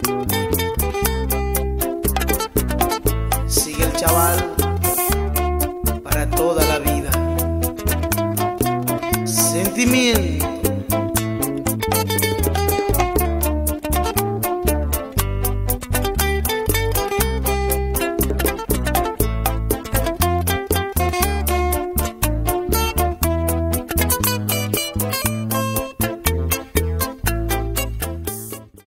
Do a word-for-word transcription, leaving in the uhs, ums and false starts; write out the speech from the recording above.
Sigue el chaval para toda la vida. Sentimiento.